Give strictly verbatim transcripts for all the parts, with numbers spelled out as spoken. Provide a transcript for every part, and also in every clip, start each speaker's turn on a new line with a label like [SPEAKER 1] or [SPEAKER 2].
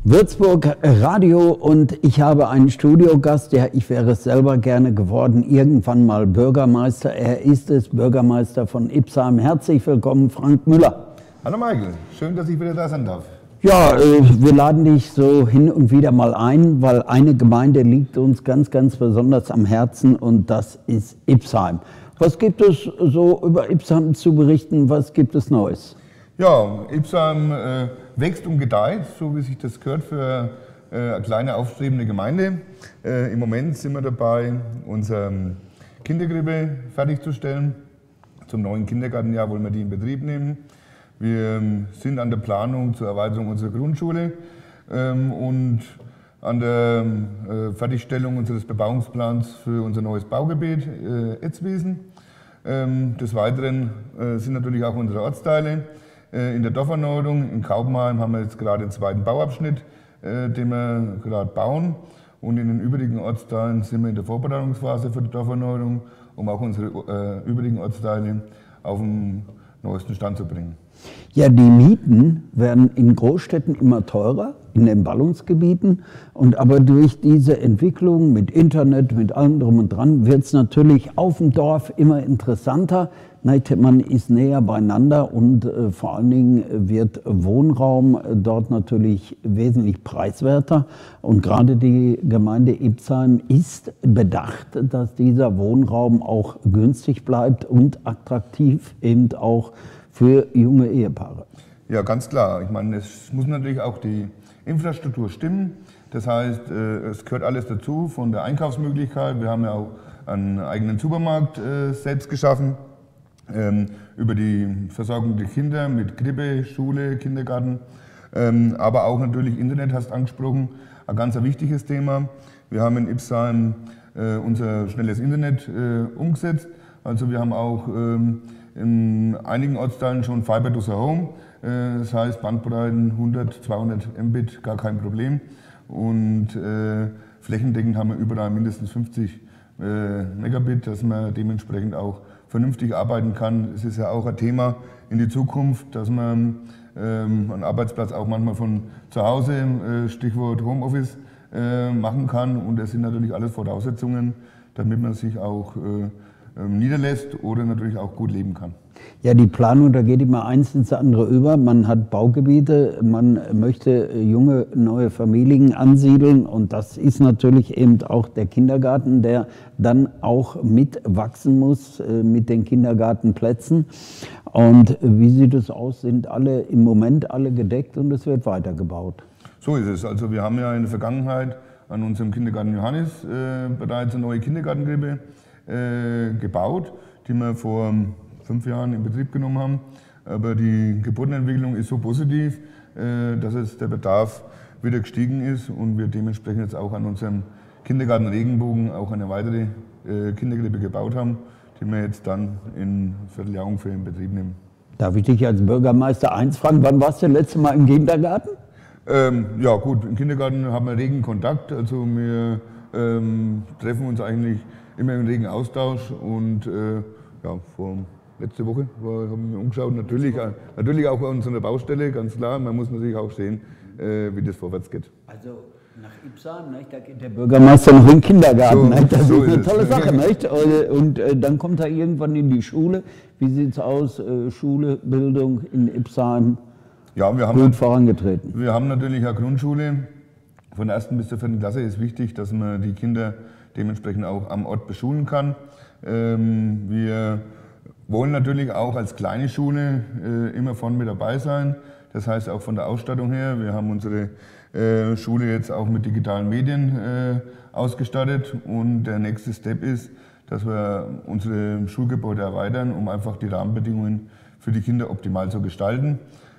[SPEAKER 1] Würzburg Radio und ich habe einen Studiogast, ja, ich wäre es selber gerne geworden, irgendwann mal Bürgermeister. Er ist es, Bürgermeister von Ipsheim. Herzlich willkommen, Frank Müller.
[SPEAKER 2] Hallo Michael, schön, dass ich wieder da sein darf.
[SPEAKER 1] Ja, wir laden dich so hin und wieder mal ein, weil eine Gemeinde liegt uns ganz, ganz besonders am Herzen und das ist Ipsheim. Was gibt es so über Ipsheim zu berichten? Was gibt es Neues?
[SPEAKER 2] Ja, Ipsheim äh, wächst und gedeiht, so wie sich das gehört für äh, eine kleine aufstrebende Gemeinde. Äh, Im Moment sind wir dabei, unsere Kinderkrippe fertigzustellen. Zum neuen Kindergartenjahr wollen wir die in Betrieb nehmen. Wir ähm, sind an der Planung zur Erweiterung unserer Grundschule ähm, und an der äh, Fertigstellung unseres Bebauungsplans für unser neues Baugebiet äh, Etzwiesen. Ähm, des Weiteren äh, sind natürlich auch unsere Ortsteile. In der Dorferneuerung in Kaubenheim haben wir jetzt gerade den zweiten Bauabschnitt, äh, den wir gerade bauen. Und in den übrigen Ortsteilen sind wir in der Vorbereitungsphase für die Dorferneuerung, um auch unsere äh, übrigen Ortsteile auf den neuesten Stand zu bringen.
[SPEAKER 1] Ja, die Mieten werden in Großstädten immer teurer, in den Ballungsgebieten. Und aber durch diese Entwicklung mit Internet, mit allem drum und dran, wird es natürlich auf dem Dorf immer interessanter. Man ist näher beieinander und äh, vor allen Dingen wird Wohnraum äh, dort natürlich wesentlich preiswerter. Und gerade die Gemeinde Ipsheim ist bedacht, dass dieser Wohnraum auch günstig bleibt und attraktiv eben auch für junge Ehepaare.
[SPEAKER 2] Ja, ganz klar. Ich meine, es muss natürlich auch die Infrastruktur stimmen. Das heißt, äh, es gehört alles dazu, von der Einkaufsmöglichkeit. Wir haben ja auch einen eigenen Supermarkt äh, selbst geschaffen. Ähm, über die Versorgung der Kinder mit Krippe, Schule, Kindergarten, ähm, aber auch natürlich Internet, hast angesprochen, ein ganz wichtiges Thema. Wir haben in Ipsheim äh, unser schnelles Internet äh, umgesetzt, also wir haben auch ähm, in einigen Ortsteilen schon Fiber to the Home, äh, das heißt Bandbreiten hundert, zweihundert Mbit, gar kein Problem und äh, flächendeckend haben wir überall mindestens fünfzig äh, Megabit, dass man dementsprechend auch vernünftig arbeiten kann. Es ist ja auch ein Thema in die Zukunft, dass man ähm, einen Arbeitsplatz auch manchmal von zu Hause, äh, Stichwort Homeoffice, äh, machen kann. Und das sind natürlich alles Voraussetzungen, damit man sich auch äh, äh, niederlässt oder natürlich auch gut leben kann.
[SPEAKER 1] Ja, die Planung, da geht immer eins ins andere über. Man hat Baugebiete, man möchte junge, neue Familien ansiedeln und das ist natürlich eben auch der Kindergarten, der dann auch mitwachsen muss äh, mit den Kindergartenplätzen. Und wie sieht es aus? Sind alle im Moment alle gedeckt und es wird weitergebaut?
[SPEAKER 2] So ist es. Also wir haben ja in der Vergangenheit an unserem Kindergarten Johannes äh, bereits eine neue Kindergartenkrippe äh, gebaut, die wir vor fünf Jahren in Betrieb genommen haben. Aber die Geburtenentwicklung ist so positiv, dass es der Bedarf wieder gestiegen ist und wir dementsprechend jetzt auch an unserem Kindergarten Regenbogen auch eine weitere Kinderkrippe gebaut haben, die wir jetzt dann in Vierteljahr ungefähr in Betrieb nehmen.
[SPEAKER 1] Darf ich dich als Bürgermeister eins fragen, wann warst du das letzte Mal im Kindergarten?
[SPEAKER 2] Ähm, ja gut, im Kindergarten haben wir regen Kontakt, also wir ähm, treffen uns eigentlich immer im regen Austausch und äh, ja, vor letzte Woche war, haben wir umgeschaut, natürlich, natürlich auch bei uns an der Baustelle, ganz klar. Man muss natürlich auch sehen, äh, wie das vorwärts geht.
[SPEAKER 1] Also nach Ipsheim, nicht, da geht der Bürgermeister noch in den Kindergarten. So, nicht? Das so ist eine tolle es. Sache. Nicht? Und äh, dann kommt er irgendwann in die Schule. Wie sieht es aus, äh, Schule, Bildung in Ipsheim?
[SPEAKER 2] Ja, wir haben
[SPEAKER 1] gut vorangetreten.
[SPEAKER 2] Wir haben natürlich eine Grundschule. Von der ersten bis zur vierten Klasse ist wichtig, dass man die Kinder dementsprechend auch am Ort beschulen kann. Ähm, wir wollen natürlich auch als kleine Schule äh, immer vorne mit dabei sein. Das heißt auch von der Ausstattung her. Wir haben unsere äh, Schule jetzt auch mit digitalen Medien äh, ausgestattet. Und der nächste Step ist, dass wir unsere Schulgebäude erweitern, um einfach die Rahmenbedingungen für die Kinder optimal zu gestalten.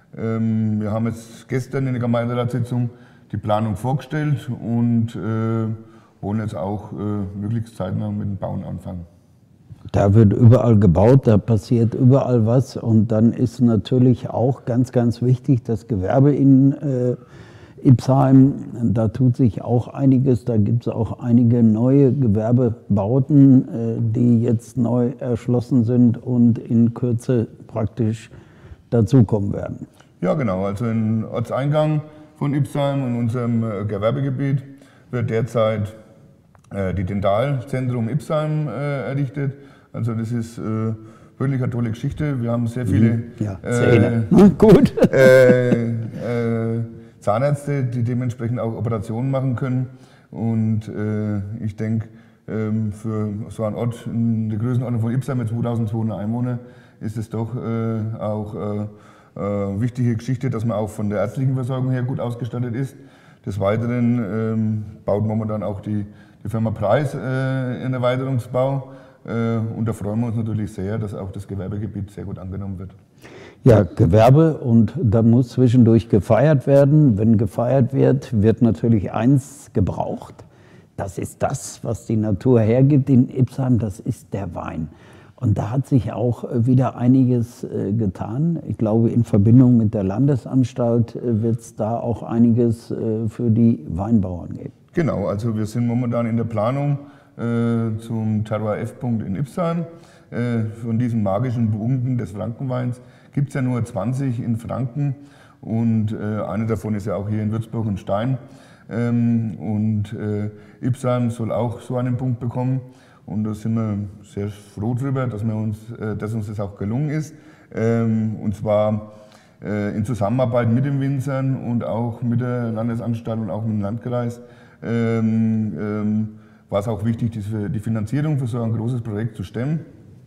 [SPEAKER 2] Ähm, wir haben jetzt gestern in der Gemeinderatssitzung die Planung vorgestellt und äh, wollen jetzt auch äh, möglichst zeitnah mit dem Bauen anfangen.
[SPEAKER 1] Da wird überall gebaut, da passiert überall was und dann ist natürlich auch ganz, ganz wichtig das Gewerbe in äh, Ipsheim. Da tut sich auch einiges, da gibt es auch einige neue Gewerbebauten, äh, die jetzt neu erschlossen sind und in Kürze praktisch dazukommen werden.
[SPEAKER 2] Ja genau, also im Ortseingang von Ipsheim. In unserem äh, Gewerbegebiet wird derzeit äh, die Dentalzentrum Ipsheim äh, errichtet. Also das ist äh, wirklich eine tolle Geschichte. Wir haben sehr viele
[SPEAKER 1] ja, Zähne. Äh,
[SPEAKER 2] Gut. Äh, äh, Zahnärzte, die dementsprechend auch Operationen machen können. Und äh, ich denke, ähm, für so einen Ort in der Größenordnung von Ipsheim mit zweitausendzweihundert Einwohnern ist es doch äh, auch äh, äh, wichtige Geschichte, dass man auch von der ärztlichen Versorgung her gut ausgestattet ist. Des Weiteren ähm, baut momentan auch die, die Firma Preis äh, einen Erweiterungsbau. Äh, und da freuen wir uns natürlich sehr, dass auch das Gewerbegebiet sehr gut angenommen wird.
[SPEAKER 1] Ja, Gewerbe, und da muss zwischendurch gefeiert werden. Wenn gefeiert wird, wird natürlich eins gebraucht. Das ist das, was die Natur hergibt in Ipsheim, das ist der Wein. Und da hat sich auch wieder einiges getan. Ich glaube, in Verbindung mit der Landesanstalt wird es da auch einiges für die Weinbauern geben.
[SPEAKER 2] Genau, also wir sind momentan in der Planung äh, zum Terroir F-Punkt in Ipsheim. Äh, von diesen magischen Punkten des Frankenweins gibt es ja nur zwanzig in Franken, und äh, eine davon ist ja auch hier in Würzburg und Stein. Ähm, und äh, Ipsheim soll auch so einen Punkt bekommen, und da sind wir sehr froh drüber, dass, wir uns, äh, dass uns das auch gelungen ist. Ähm, und zwar äh, in Zusammenarbeit mit den Winzern und auch mit der Landesanstalt und auch mit dem Landkreis. Ähm, ähm, war es auch wichtig, die, die Finanzierung für so ein großes Projekt zu stemmen.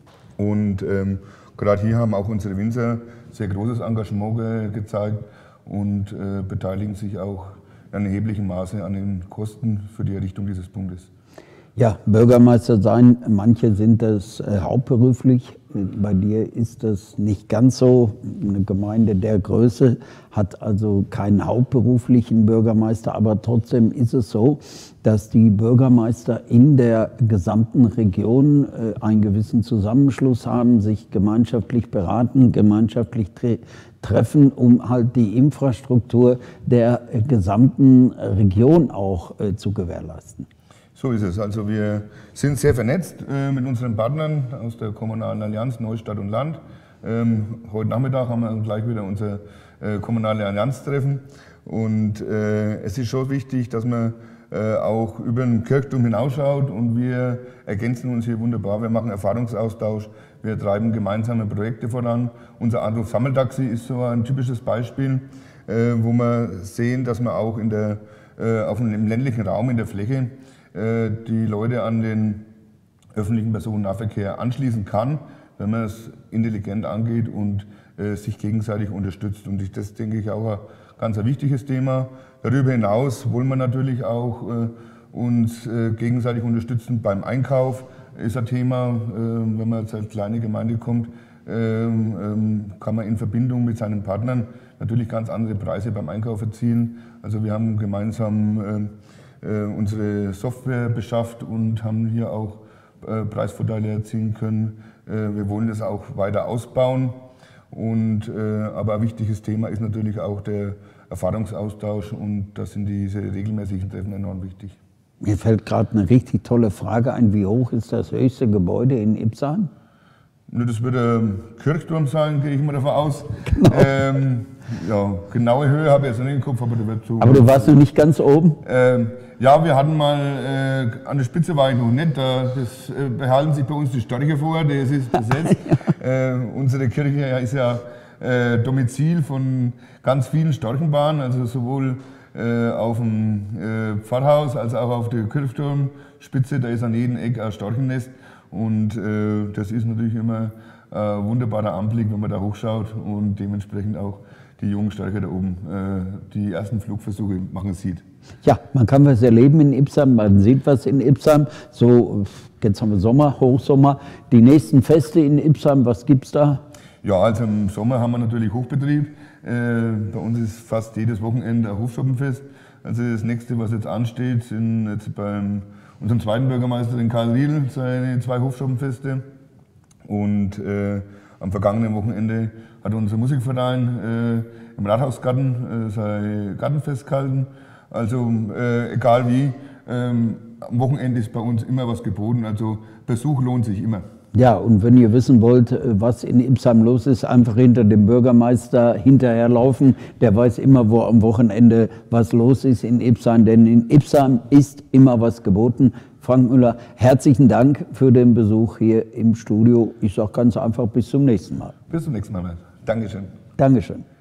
[SPEAKER 2] Und ähm, gerade hier haben auch unsere Winzer sehr großes Engagement ge gezeigt und äh, beteiligen sich auch in erheblichem Maße an den Kosten für die Errichtung dieses Punktes.
[SPEAKER 1] Ja, Bürgermeister sein, manche sind das äh, hauptberuflich. Bei dir ist das nicht ganz so. Eine Gemeinde der Größe hat also keinen hauptberuflichen Bürgermeister, aber trotzdem ist es so, dass die Bürgermeister in der gesamten Region äh, einen gewissen Zusammenschluss haben, sich gemeinschaftlich beraten, gemeinschaftlich tre treffen, um halt die Infrastruktur der äh, gesamten Region auch äh, zu gewährleisten.
[SPEAKER 2] So ist es. Also wir sind sehr vernetzt äh, mit unseren Partnern aus der Kommunalen Allianz Neustadt und Land. Ähm, heute Nachmittag haben wir gleich wieder unser äh, Kommunale Allianz-Treffen. Und äh, es ist schon wichtig, dass man äh, auch über den Kirchturm hinausschaut, und wir ergänzen uns hier wunderbar. Wir machen Erfahrungsaustausch, wir treiben gemeinsame Projekte voran. Unser Anruf-Sammeltaxi ist so ein typisches Beispiel, äh, wo wir sehen, dass man auch in der, äh, auf dem, im ländlichen Raum, in der Fläche, die Leute an den öffentlichen Personennahverkehr anschließen kann, wenn man es intelligent angeht und äh, sich gegenseitig unterstützt. Und ich, das denke ich auch ein ganz ein wichtiges Thema. Darüber hinaus wollen wir natürlich auch äh, uns äh, gegenseitig unterstützen beim Einkauf. Ist ein Thema, äh, wenn man jetzt als kleine Gemeinde kommt, äh, äh, kann man in Verbindung mit seinen Partnern natürlich ganz andere Preise beim Einkauf erzielen. Also wir haben gemeinsam äh, unsere Software beschafft und haben hier auch äh, Preisvorteile erzielen können. Äh, wir wollen das auch weiter ausbauen. Und, äh, aber ein wichtiges Thema ist natürlich auch der Erfahrungsaustausch, und da sind diese regelmäßigen Treffen enorm wichtig.
[SPEAKER 1] Mir fällt gerade eine richtig tolle Frage ein. Wie hoch ist das höchste Gebäude in Ipsheim?
[SPEAKER 2] Das wird ein Kirchturm sein, gehe ich mal davon aus. Genau. Ähm, ja, genaue Höhe habe ich jetzt nicht im Kopf, aber der wird so.
[SPEAKER 1] Aber du warst noch nicht ganz oben?
[SPEAKER 2] Ähm, ja, wir hatten mal, äh, an der Spitze war ich noch nicht, da, das äh, behalten sich bei uns die Störche vor, das ist besetzt. ja. äh, unsere Kirche ist ja äh, Domizil von ganz vielen Storchenbahnen, also sowohl äh, auf dem äh, Pfarrhaus als auch auf der Kirchturmspitze, da ist an jedem Eck ein Storchennest. Und äh, das ist natürlich immer ein wunderbarer Anblick, wenn man da hochschaut und dementsprechend auch die jungen Störche da oben äh, die ersten Flugversuche machen sieht.
[SPEAKER 1] Ja, man kann was erleben in Ipsheim, man sieht was in Ipsheim. So, jetzt haben wir Sommer, Hochsommer. Die nächsten Feste in Ipsheim, was gibt es da?
[SPEAKER 2] Ja, also im Sommer haben wir natürlich Hochbetrieb. Äh, bei uns ist fast jedes Wochenende ein Hofschoppenfest. Also das nächste, was jetzt ansteht, sind jetzt beim unserem zweiten Bürgermeister, den Karl Riedl, seine zwei Hofschoppenfeste. Und äh, am vergangenen Wochenende hat unser Musikverein äh, im Rathausgarten äh, sein Gartenfest gehalten. Also äh, egal wie, ähm, am Wochenende ist bei uns immer was geboten. Also Besuch lohnt sich immer.
[SPEAKER 1] Ja, und wenn ihr wissen wollt, was in Ipsheim los ist, einfach hinter dem Bürgermeister hinterherlaufen. Der weiß immer, wo am Wochenende was los ist in Ipsheim, denn in Ipsheim ist immer was geboten. Frank Müller, herzlichen Dank für den Besuch hier im Studio. Ich sage ganz einfach bis zum nächsten Mal.
[SPEAKER 2] Bis zum nächsten Mal. Dankeschön.
[SPEAKER 1] Dankeschön.